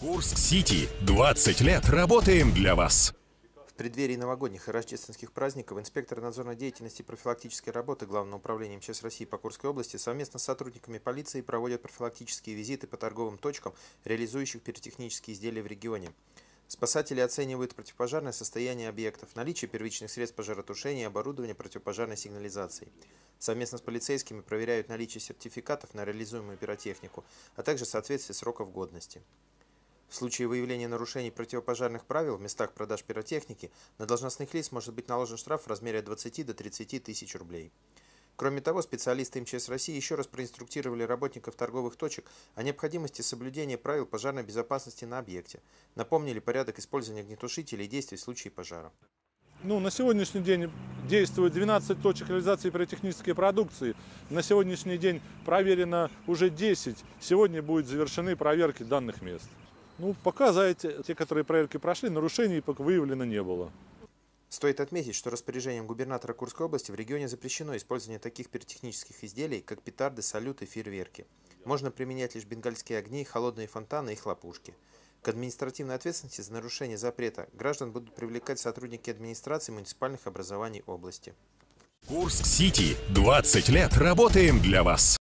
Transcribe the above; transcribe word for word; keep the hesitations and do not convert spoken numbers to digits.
Курск-Сити. двадцать лет работаем для вас. В преддверии новогодних и рождественских праздников инспектор надзорной деятельности и профилактической работы Главного управления МЧС России по Курской области совместно с сотрудниками полиции проводят профилактические визиты по торговым точкам, реализующих пиротехнические изделия в регионе. Спасатели оценивают противопожарное состояние объектов, наличие первичных средств пожаротушения и оборудования противопожарной сигнализацией. Совместно с полицейскими проверяют наличие сертификатов на реализуемую пиротехнику, а также соответствие сроков годности. В случае выявления нарушений противопожарных правил в местах продаж пиротехники на должностных лиц может быть наложен штраф в размере от двадцати до тридцати тысяч рублей. Кроме того, специалисты МЧС России еще раз проинструктировали работников торговых точек о необходимости соблюдения правил пожарной безопасности на объекте, напомнили порядок использования огнетушителей и действий в случае пожара. Ну, на сегодняшний день действует двенадцать точек реализации пиротехнической продукции. На сегодняшний день проверено уже десять. Сегодня будут завершены проверки данных мест. Ну, пока за эти, те, которые проверки прошли, нарушений пока выявлено не было. Стоит отметить, что распоряжением губернатора Курской области в регионе запрещено использование таких пиротехнических изделий, как петарды, салюты, фейерверки. Можно применять лишь бенгальские огни, холодные фонтаны и хлопушки. К административной ответственности за нарушение запрета граждан будут привлекать сотрудники администрации муниципальных образований области. Курск-Сити. двадцать лет работаем для вас.